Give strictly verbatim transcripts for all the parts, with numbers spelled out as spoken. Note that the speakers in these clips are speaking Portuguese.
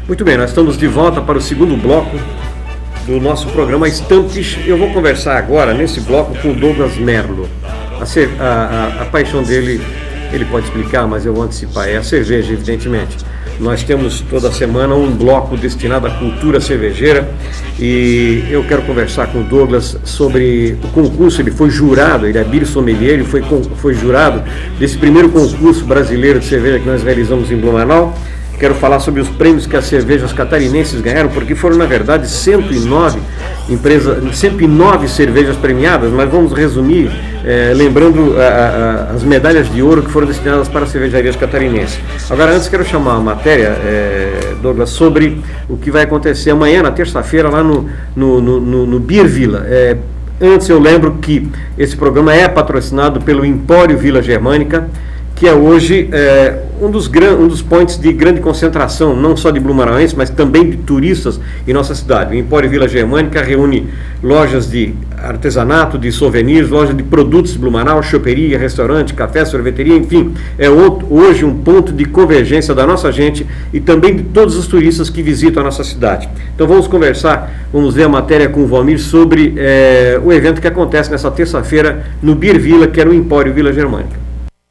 Muito bem, nós estamos de volta para o segundo bloco do nosso programa Estantes. Eu vou conversar agora, nesse bloco, com o Douglas Merlo. A, cer- a, a, a paixão dele, ele pode explicar, mas eu vou antecipar, é a cerveja, evidentemente. Nós temos toda semana um bloco destinado à cultura cervejeira e eu quero conversar com o Douglas sobre o concurso. Ele foi jurado, ele é beer sommelier, ele foi, foi jurado desse primeiro concurso brasileiro de cerveja que nós realizamos em Blumenau. Quero falar sobre os prêmios que as cervejas catarinenses ganharam, porque foram, na verdade, cento e nove empresas, cento e nove cervejas premiadas, mas vamos resumir, eh, lembrando a, a, as medalhas de ouro que foram destinadas para as cervejarias catarinenses. Agora, antes, quero chamar a matéria, eh, Douglas, sobre o que vai acontecer amanhã, na terça-feira, lá no, no, no, no, no Beer Villa. Eh, antes, eu lembro que esse programa é patrocinado pelo Empório Vila Germânica, que é hoje é, um, dos gran, um dos pontos de grande concentração, não só de blumenauenses, mas também de turistas em nossa cidade. O Empório Vila Germânica reúne lojas de artesanato, de souvenirs, lojas de produtos de Blumenau, choperia, restaurante, café, sorveteria, enfim. É outro, hoje um ponto de convergência da nossa gente e também de todos os turistas que visitam a nossa cidade. Então vamos conversar, vamos ver a matéria com o Valmir sobre é, o evento que acontece nessa terça-feira no Beer Villa, que era o Empório Vila Germânica.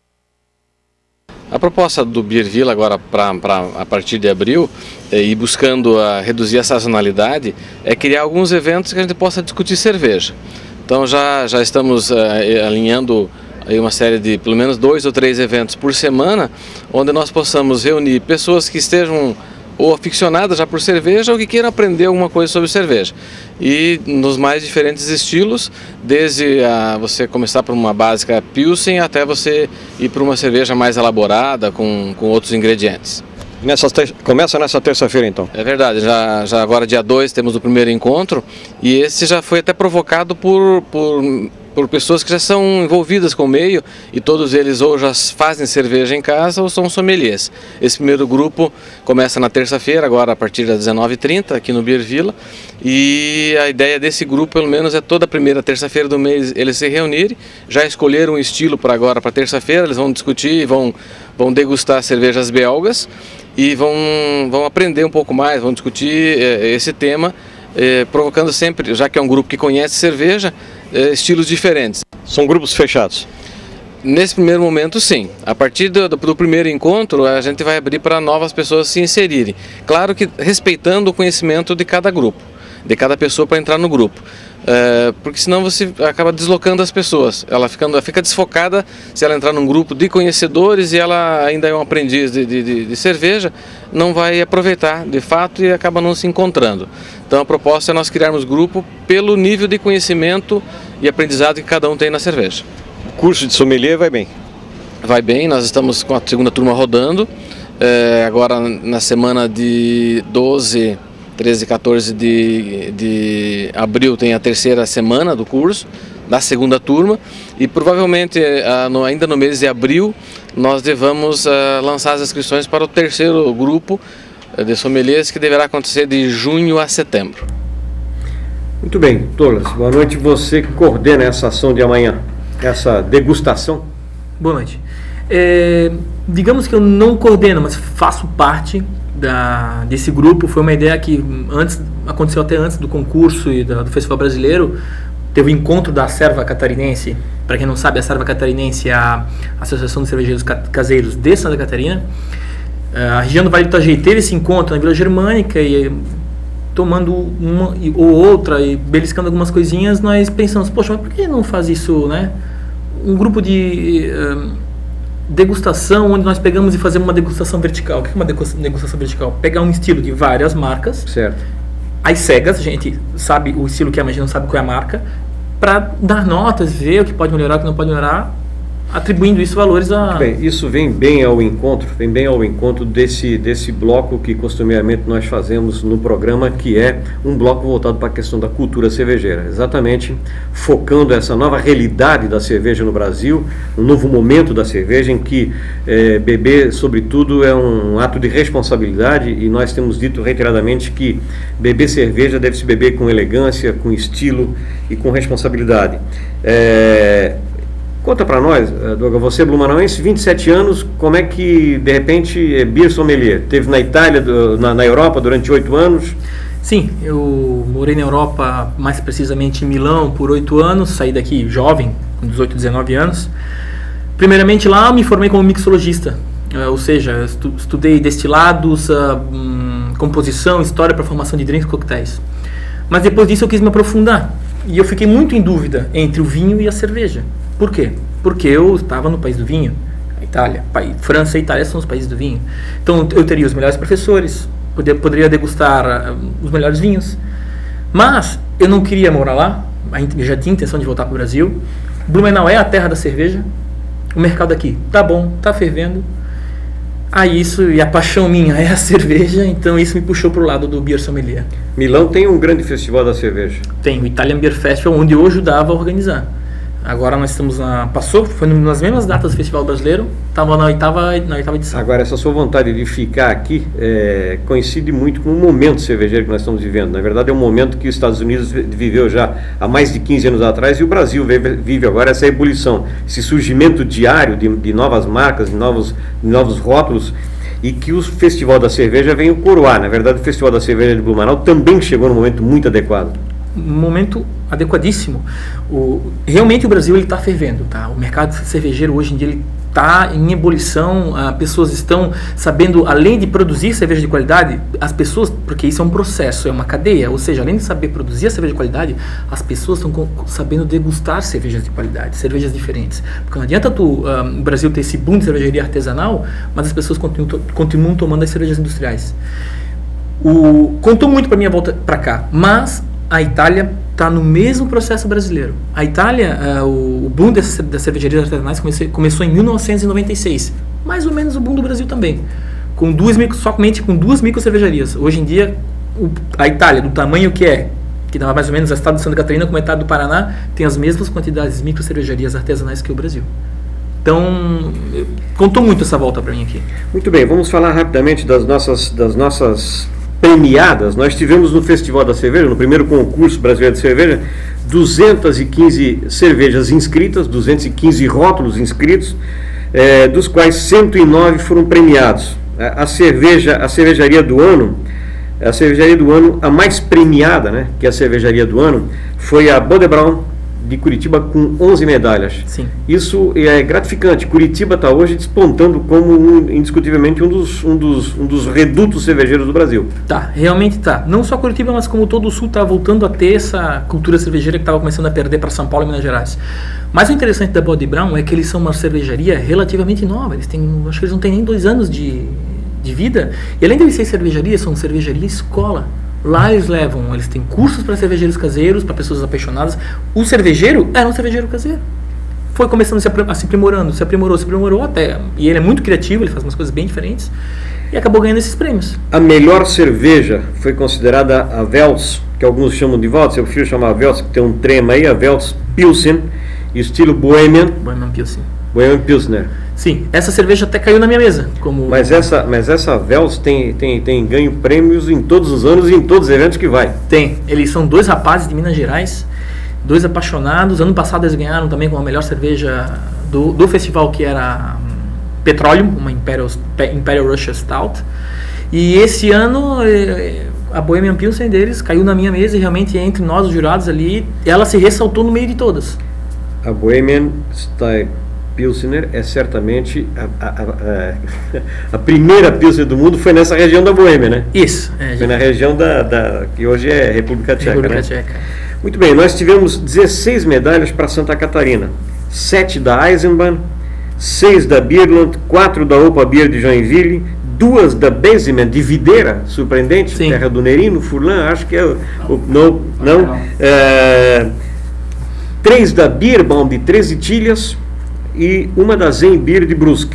A proposta do Beer Villa agora para a partir de abril, e buscando a reduzir a sazonalidade, é criar alguns eventos que a gente possa discutir cerveja. Então já, já estamos uh, alinhando aí uma série de pelo menos dois ou três eventos por semana, onde nós possamos reunir pessoas que estejam ou aficionadas já por cerveja ou que queiram aprender alguma coisa sobre cerveja. E nos mais diferentes estilos, desde a você começar por uma básica Pilsen até você ir para uma cerveja mais elaborada com, com outros ingredientes. Nessa ter... Começa nessa terça-feira então? É verdade, já, já agora dia dois temos o primeiro encontro e esse já foi até provocado por... por por pessoas que já são envolvidas com o meio e todos eles ou já fazem cerveja em casa ou são sommeliers. Esse primeiro grupo começa na terça-feira, agora a partir das dezenove e trinta, aqui no Beer Villa, e a ideia desse grupo, pelo menos, é toda a primeira terça-feira do mês eles se reunirem, já escolheram um estilo para agora, para terça-feira, eles vão discutir, vão, vão degustar cervejas belgas e vão, vão aprender um pouco mais, vão discutir eh, esse tema, eh, provocando sempre, já que é um grupo que conhece cerveja, estilos diferentes. São grupos fechados? Nesse primeiro momento, sim. A partir do, do primeiro encontro, a gente vai abrir para novas pessoas se inserirem. Claro que respeitando o conhecimento de cada grupo, de cada pessoa para entrar no grupo. É, porque senão você acaba deslocando as pessoas. Ela ficando, fica desfocada se ela entrar num grupo de conhecedores e ela ainda é um aprendiz de, de, de cerveja, não vai aproveitar de fato e acaba não se encontrando. Então a proposta é nós criarmos grupo pelo nível de conhecimento e aprendizado que cada um tem na cerveja. O curso de sommelier vai bem? Vai bem, nós estamos com a segunda turma rodando. É, agora na semana de doze, treze e quatorze de, de abril tem a terceira semana do curso, da segunda turma, e provavelmente ainda no mês de abril nós devamos lançar as inscrições para o terceiro grupo de sommeliers, que deverá acontecer de junho a setembro. Muito bem, Douglas, boa noite. Você que coordena essa ação de amanhã, essa degustação. Boa noite. É, digamos que eu não coordeno, mas faço parte Da, desse grupo. Foi uma ideia que antes, aconteceu até antes do concurso e da, do Festival Brasileiro. Teve o encontro da Serva Catarinense. Para quem não sabe, a Serva Catarinense é a Associação de Cervejeiros Caseiros de Santa Catarina. A região do Vale do Itajaí teve esse encontro na Vila Germânica e tomando uma ou outra e beliscando algumas coisinhas, nós pensamos, poxa, mas por que não faz isso, né? Um grupo de um, degustação, onde nós pegamos e fazemos uma degustação vertical. O que é uma degustação vertical? Pegar um estilo de várias marcas, certo, às cegas, a gente sabe o estilo que é, mas a gente não sabe qual é a marca, para dar notas, ver o que pode melhorar, o que não pode melhorar, atribuindo isso valores a... Bem, isso vem bem ao encontro, vem bem ao encontro desse, desse bloco que costumeiramente nós fazemos no programa, que é um bloco voltado para a questão da cultura cervejeira, exatamente focando essa nova realidade da cerveja no Brasil, um novo momento da cerveja em que é, beber, sobretudo, é um ato de responsabilidade, e nós temos dito reiteradamente que beber cerveja deve se beber com elegância, com estilo e com responsabilidade. É... Conta para nós, Douglas, você blumenauense, vinte e sete anos, como é que de repente é beer sommelier? Teve na Itália, na, na Europa durante oito anos? Sim, eu morei na Europa, mais precisamente em Milão, por oito anos, saí daqui jovem, com dezoito, dezenove anos. Primeiramente lá me formei como mixologista, uh, ou seja, estu estudei destilados, uh, um, composição, história para formação de drinks e coquetéis. Mas depois disso eu quis me aprofundar e eu fiquei muito em dúvida entre o vinho e a cerveja. Por quê? Porque eu estava no país do vinho, a Itália, país, França e Itália são os países do vinho. Então eu teria os melhores professores, poderia degustar uh, os melhores vinhos, mas eu não queria morar lá, eu já tinha intenção de voltar para o Brasil. Blumenau é a terra da cerveja, o mercado aqui tá bom, tá fervendo, aí isso, e a paixão minha é a cerveja, então isso me puxou para o lado do Beer Sommelier. Milão tem um grande festival da cerveja. Tem, o Italian Beer Festival, onde eu ajudava a organizar. Agora nós estamos na... Passou, foi nas mesmas datas do Festival Brasileiro, estava na oitava, na oitava edição. Agora, essa sua vontade de ficar aqui é, coincide muito com o momento cervejeiro que nós estamos vivendo. Na verdade, é um momento que os Estados Unidos viveu já há mais de quinze anos atrás e o Brasil vive, vive agora essa ebulição, esse surgimento diário de, de novas marcas, de novos, de novos rótulos, e que o Festival da Cerveja vem coroar. Na verdade, o Festival da Cerveja de Blumenau também chegou num momento muito adequado. Um momento adequadíssimo. O, realmente o Brasil está fervendo, tá? O mercado cervejeiro hoje em dia está em ebulição, as pessoas estão sabendo, além de produzir cerveja de qualidade, as pessoas, porque isso é um processo, é uma cadeia, ou seja, além de saber produzir a cerveja de qualidade, as pessoas estão sabendo degustar cervejas de qualidade, cervejas diferentes. Porque não adianta tu, um, o Brasil ter esse boom de cervejaria artesanal, mas as pessoas continuam, continuam tomando as cervejas industriais. O, contou muito para minha volta para cá, mas a Itália está no mesmo processo brasileiro. A Itália, uh, o, o boom das, das cervejarias artesanais comecei, começou em mil novecentos e noventa e seis. Mais ou menos o boom do Brasil também. Com duas micro, somente com duas micro cervejarias. Hoje em dia, o, a Itália, do tamanho que é, que dá mais ou menos o estado de Santa Catarina com metade do Paraná, tem as mesmas quantidades de micro cervejarias artesanais que o Brasil. Então, contou muito essa volta para mim aqui. Muito bem, vamos falar rapidamente das nossas... Das nossas... premiadas. Nós tivemos no Festival da Cerveja, no primeiro concurso brasileiro de cerveja, duzentas e quinze cervejas inscritas, duzentos e quinze rótulos inscritos, eh, dos quais cento e nove foram premiados. A, a cerveja, a cervejaria do ano, a cervejaria do ano, a mais premiada, né, que é a cervejaria do ano, foi a Bodebraun de Curitiba, com onze medalhas. Sim. Isso é gratificante. Curitiba está hoje despontando como um, indiscutivelmente um dos, um, dos, um dos redutos cervejeiros do Brasil. Tá, realmente tá. Não só Curitiba, mas como todo o Sul está voltando a ter essa cultura cervejeira que estava começando a perder para São Paulo e Minas Gerais. Mas o interessante da Bodebraun é que eles são uma cervejaria relativamente nova. Eles têm, acho que eles não têm nem dois anos de, de vida. E além de eles serem cervejaria, são cervejaria escola. Lá eles levam, eles têm cursos para cervejeiros caseiros, para pessoas apaixonadas. O cervejeiro era um cervejeiro caseiro. Foi começando a se, a se aprimorando, se aprimorou, se aprimorou até. E ele é muito criativo, ele faz umas coisas bem diferentes. E acabou ganhando esses prêmios. A melhor cerveja foi considerada a Welz, que alguns chamam de Welz, eu prefiro chamar a Welz, que tem um trema aí, a Welz Pilsen, estilo Bohemian. Bohemian Pilsen. Bohemian Pilsner. Sim, essa cerveja até caiu na minha mesa. Como... Mas essa, mas essa Welz tem, tem, tem ganho prêmios em todos os anos e em todos os eventos que vai. Tem. Eles são dois rapazes de Minas Gerais, dois apaixonados. Ano passado eles ganharam também com a melhor cerveja do, do festival, que era um, Petroleum, uma Imperial, Imperial Russia Stout. E esse ano a Bohemian Pilsen deles caiu na minha mesa e realmente entre nós, os jurados ali, ela se ressaltou no meio de todas. A Bohemian Style Pilsner é certamente a, a, a, a primeira Pilsner do mundo, foi nessa região da Boêmia, né? Isso. É, foi na região da, da que hoje é República Tcheca, República né? Tcheca. Muito bem, nós tivemos dezesseis medalhas para Santa Catarina, sete da Eisenbahn, seis da Beerland, quatro da Opa Beer de Joinville, duas da Basement de Videira, surpreendente, Sim. terra do Nerino, Furlan, acho que é o... o não, não, não. É, três da Beerbaum de Treze Tilhas e uma da Zen Beer de Brusque.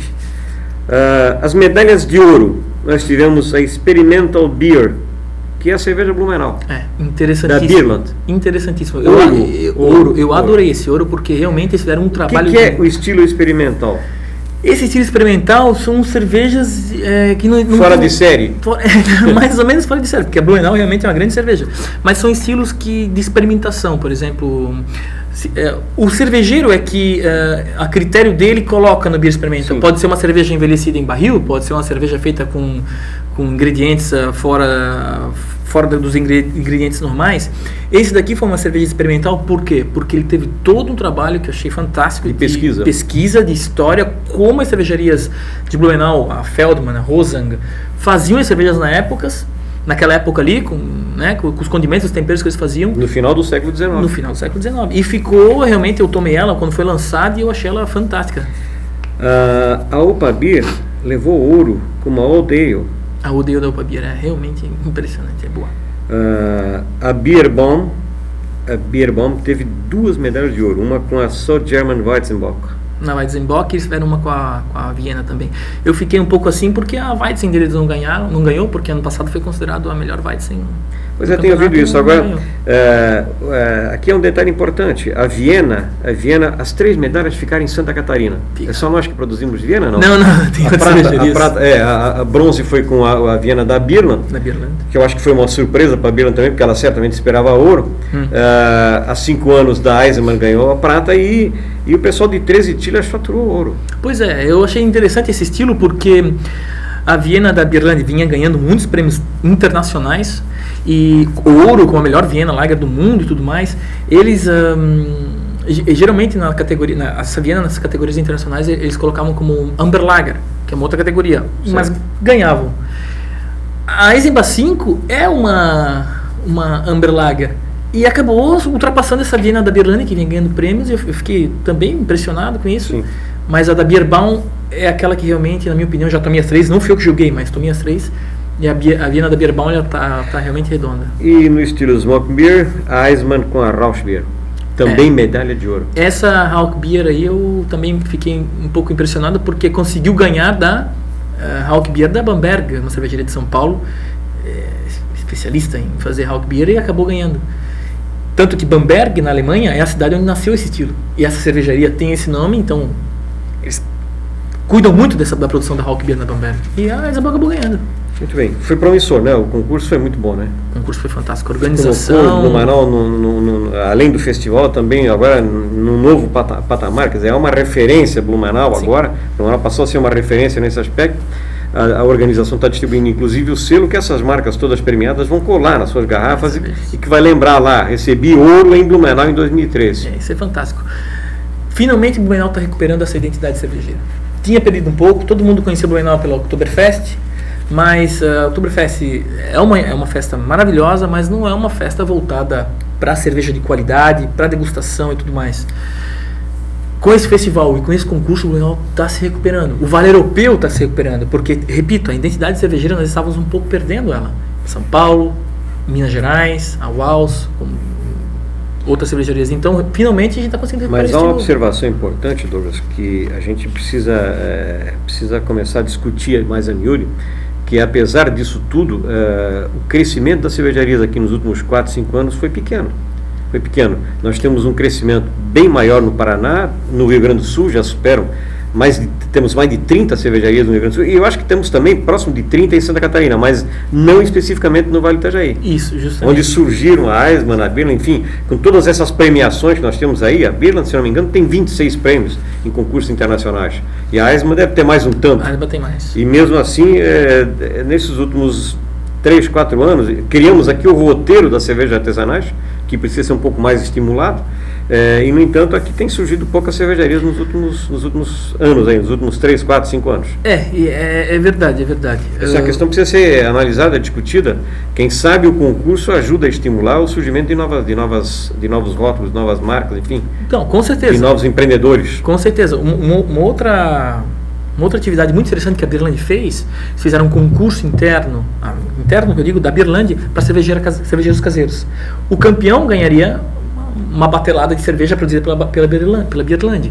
Uh, as medalhas de ouro, nós tivemos a Experimental Beer, que é a cerveja Blumenau. É, interessantíssimo. Da Beerland. Interessantíssimo. Ouro. Eu, eu, Ouro. ouro. Eu adorei esse ouro porque realmente eles fizeram um trabalho... O que, que é de... o estilo experimental? Esse estilo experimental são cervejas é, que não... não fora não, de série? For, é, mais ou menos fora de série, porque a Blumenau realmente é uma grande cerveja. Mas são estilos que, de experimentação, por exemplo... Se, é, o cervejeiro é que, é, a critério dele, coloca no Beer Experimenta. Sim. Pode ser uma cerveja envelhecida em barril, pode ser uma cerveja feita com, com ingredientes uh, fora, fora dos ingredientes normais. Esse daqui foi uma cerveja experimental, por quê? Porque ele teve todo um trabalho que eu achei fantástico. De pesquisa. De pesquisa, de história, como as cervejarias de Blumenau, a Feldman, a Rosang, faziam as cervejas na época, naquela época ali, com, né, com, com os condimentos, os temperos que eles faziam. No final do século dezenove. No final do século dezenove. E ficou, realmente, eu tomei ela quando foi lançada e eu achei ela fantástica. Uh, a Opa Beer levou ouro com uma Old Ale. A Old Ale da Opa Beer é realmente impressionante, é boa. Uh, a Beer Bomb, a Beer Bomb teve duas medalhas de ouro, uma com a South German Weizenbock. Na Weizenbock, eles tiveram uma com a, com a Viena também. Eu fiquei um pouco assim porque a Weizen deles não ganharam, não ganhou, porque ano passado foi considerado a melhor Weizen. Pois eu tenho ouvido isso. Agora, é, é, aqui é um detalhe importante. A Viena, a Viena, as três medalhas ficaram em Santa Catarina. Fica. É só nós que produzimos Viena, não? Não, não, tem a prata, a, prata, é, a, a bronze foi com a, a Viena da Birland, da Birland, que eu acho que foi uma surpresa para a Birland também, porque ela certamente esperava ouro. Hum. É, há cinco anos da Eisenman ganhou a prata e, e o pessoal de treze Tilhas faturou ouro. Pois é, eu achei interessante esse estilo porque a Viena da Birland vinha ganhando muitos prêmios internacionais e ouro como a melhor Viena Lager do mundo e tudo mais. Eles hum, geralmente na categoria, na, essa Viena nas categorias internacionais eles colocavam como Amber Lager, que é uma outra categoria, certo, mas ganhavam. A Eisenbach cinco é uma uma Amber Lager e acabou ultrapassando essa Viena da Birland que vem ganhando prêmios. Eu fiquei também impressionado com isso. Sim. Mas a da Bierbaum é aquela que realmente, na minha opinião, já tomei as três. Não fui eu que julguei, mas tomei as três. E a, a Viena da Bierbaum está tá realmente redonda. E no estilo Smoke Beer, a Eismann com a Rauch Beer. Também é. medalha de ouro. Essa Rauch Beer aí eu também fiquei um pouco impressionado porque conseguiu ganhar da uh, Rauch Beer da Bamberg, uma cervejaria de São Paulo, é, especialista em fazer Rauch Beer, e acabou ganhando. Tanto que Bamberg, na Alemanha, é a cidade onde nasceu esse estilo. E essa cervejaria tem esse nome, então eles cuidam muito dessa, da produção da Rauch Beer na Bamberg. E a Eisenbach acabou ganhando. Muito bem. Foi promissor, né? O concurso foi muito bom, né? O concurso foi fantástico. A organização... No Blumenau, no, no, no, além do festival, também agora no novo pata, patamar. Quer dizer, é uma referência Blumenau. Sim. Agora. Blumenau passou a ser uma referência nesse aspecto. A, a organização está distribuindo, inclusive, o selo que essas marcas todas premiadas vão colar nas suas garrafas e, e que vai lembrar lá, recebi ouro em Blumenau em dois mil e treze. É, isso é fantástico. Finalmente, Blumenau está recuperando essa identidade cervejeira. Tinha perdido um pouco, todo mundo conhecia Blumenau pela Oktoberfest, mas a uh, Oktoberfest é uma, é uma festa maravilhosa, mas não é uma festa voltada para cerveja de qualidade, para degustação e tudo mais. Com esse festival e com esse concurso, o Blumenau está se recuperando. O Vale Europeu está se recuperando, porque, repito, a identidade cervejeira nós estávamos um pouco perdendo ela. São Paulo, Minas Gerais, a Wals, outras cervejarias. Então, finalmente, a gente está conseguindo recuperar. Mas há uma observação importante, Douglas, que a gente precisa, é, precisa começar a discutir mais a miúde, que apesar disso tudo, é, o crescimento das cervejarias aqui nos últimos quatro, cinco anos foi pequeno. Foi pequeno. Nós temos um crescimento bem maior no Paraná, no Rio Grande do Sul já superam, mais de, temos mais de trinta cervejarias no Rio Grande do Sul, e eu acho que temos também próximo de trinta em Santa Catarina, mas não especificamente no Vale do Itajaí. Isso, justamente. Onde surgiram a Eismann, a Birland, enfim, com todas essas premiações que nós temos aí, a Birland, se não me engano, tem vinte e seis prêmios em concursos internacionais, e a Eismann deve ter mais um tanto. A Eismann tem mais. E mesmo assim, é, é, nesses últimos três, quatro anos, criamos aqui o roteiro das cervejas artesanais, que precisa ser um pouco mais estimulado, é, e no entanto aqui tem surgido poucas cervejarias nos últimos, nos últimos anos, aí, nos últimos três, quatro, cinco anos. É, é, é verdade, é verdade. Essa uh... questão precisa ser analisada, discutida. Quem sabe o concurso ajuda a estimular o surgimento de, novas, de, novas, de novos rótulos, de novas marcas, enfim. Então, com certeza. De novos empreendedores. Com certeza. Uma, uma outra... Uma outra atividade muito interessante que a Birland fez, eles fizeram um concurso interno, ah, interno que eu digo, da Birland, para cervejeiros caseiros. O campeão ganharia uma batelada de cerveja produzida pela, pela, Birland, pela Birland.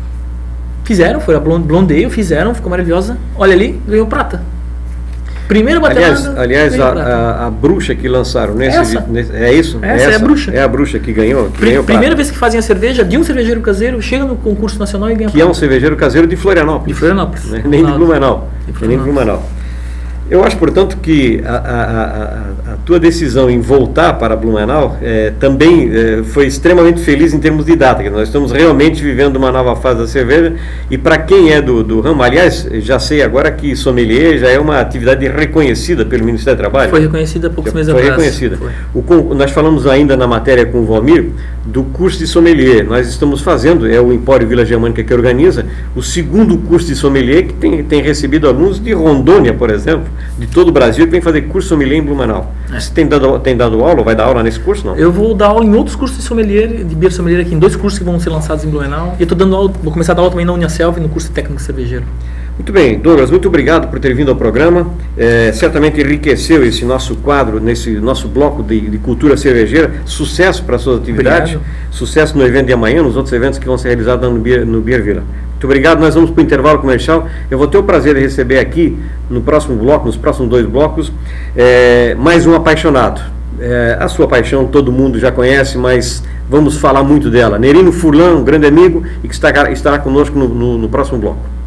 Fizeram, foi a Blonde Ale, fizeram, ficou maravilhosa. Olha ali, ganhou prata. Primeiro batelada. Aliás, aliás a, a, a bruxa que lançaram nesse, nesse é isso? Essa, essa é a bruxa. É a bruxa que ganhou. Que Pri, ganhou primeira vez que fazem a cerveja de um cervejeiro caseiro, chega no concurso nacional e ganha que prata. É um cervejeiro caseiro de Florianópolis. De Florianópolis. Né? Nem de Blumenau. Nem de Blumenau. Eu acho, portanto, que a, a, a, a, tua decisão em voltar para Blumenau é, também é, foi extremamente feliz em termos de data, que nós estamos realmente vivendo uma nova fase da cerveja, e para quem é do, do ramo, aliás, já sei agora que sommelier já é uma atividade reconhecida pelo Ministério do Trabalho. Foi reconhecida há poucos meses atrás. Foi reconhecida. Foi. O, nós falamos ainda na matéria com o Valmir do curso de sommelier. Nós estamos fazendo, é o Empório Vila Germânica que organiza, o segundo curso de sommelier, que tem, tem recebido alunos de Rondônia, por exemplo, de todo o Brasil, que vem fazer curso sommelier em Blumenau. É. Você tem dado, tem dado aula, ou vai dar aula nesse curso, não? Eu vou dar aula em outros cursos de sommelier, de beer sommelier aqui, em dois cursos que vão ser lançados em Blumenau. E eu tô dando aula, vou começar a dar aula também na Uniaselv, no curso de técnico cervejeiro. Muito bem, Douglas, muito obrigado por ter vindo ao programa. É, certamente enriqueceu esse nosso quadro, nesse nosso bloco de, de cultura cervejeira. Sucesso para as suas atividades. Obrigado. Sucesso no evento de amanhã, nos outros eventos que vão ser realizados no Beer, no Beer Villa. Muito obrigado, nós vamos para o intervalo comercial. Eu vou ter o prazer de receber aqui, no próximo bloco, nos próximos dois blocos, é, mais um apaixonado. É, a sua paixão todo mundo já conhece, mas vamos falar muito dela. Nerino Furlan, um grande amigo, e que estará, estará conosco no, no, no próximo bloco.